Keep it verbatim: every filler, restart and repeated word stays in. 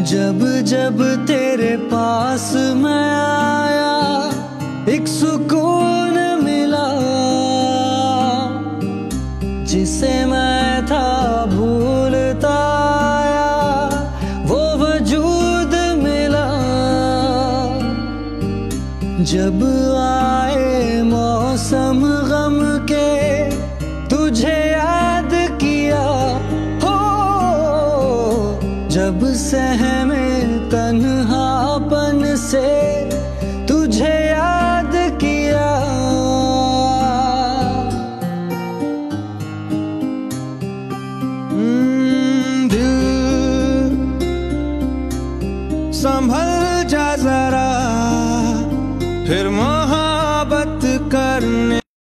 जब जब तेरे पास मैं आया एक सुकून मिला, जिसे मैं था भूलता आया वो वजूद मिला। जब आए मौसम गम के तुझे याद किया हो, जब सहमे तन्हापन से तुझे याद किया। दिल संभल जा जरा, फिर मोहब्बत करने